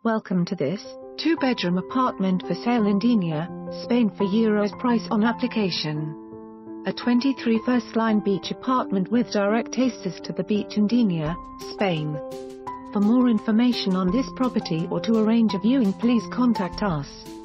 Welcome to this 2-bedroom apartment for sale in Denia, Spain for euros price on application. A 23 First line beach apartment with direct access to the beach in Denia, Spain. For more information on this property or to arrange a viewing, please contact us.